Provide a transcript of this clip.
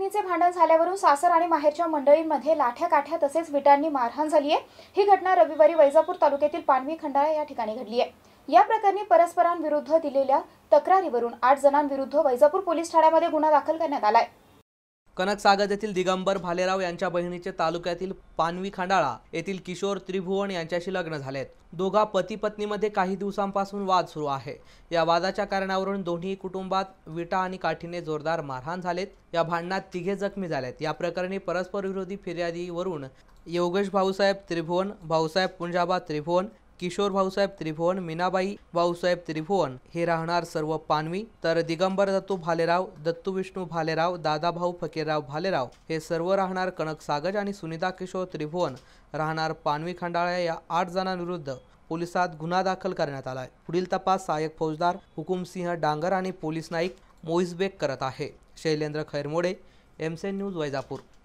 पती-पत्नीचे भांडण झाल्यावरून सासर आणि माहेरच्या मंडळींमध्ये लाठ्या-काठ्या तसेच विटांनी मारहाण झाली आहे। ही घटना रविवारी वैजापूर तालुक्यातील पानवी खंडाळा या ठिकाणी घडली आहे। या प्रकरणी परस्परांविरुद्ध दिलेल्या तक्रारीवरून 8 जणांविरुद्ध वैजापूर पोलीस ठाण्यामध्ये गुन्हा दाखल करण्यात आलाय। कनकसागत येथील दिगंबर भालेराव यांच्या बहिणीचे तालुक्यातील पानवी खंडाळा येथील किशोर त्रिभुवन यांच्याशी लग्न झालेत। दोघा पती पत्नीमध्ये काही दिवसांपासून वाद सुरू आहे। या वादाच्या कारणावरून दोन्ही कुटुंबात विटा आणि काठीने जोरदार मारहाण झालेत। या भांडणात तिघे जखमी झालेत। या प्रकरणी परस्पर विरोधी फिर्यादीवरून योगेश भाऊसाहेब त्रिभुवन, भाऊसाहेब पुंजाबा त्रिभुवन, किशोर भाऊसाहेब त्रिभुवन, मीनाबाई भाऊसाहेब त्रिभुवन हे राहणार सर्व पानवी, तर दिगंबर दत्तू भालेराव, दत्तू विष्णू भालेराव, दादाभाऊ फकीरराव भालेराव हे सर्व राहणार कनकसागज आणि सुनीता किशोर त्रिभुवन राहणार पानवी खंडाळा या 8 जणांविरुद्ध पोलिसात गुन्हा दाखल करण्यात आलाय। पुढील तपास सहाय्यक फौजदार हुकुमसिंह डांगर आणि पोलीस नाईक मोईज बेग करत आहे। शैलेंद्र खैरमोडे, एमसेन न्यूज वैजापूर।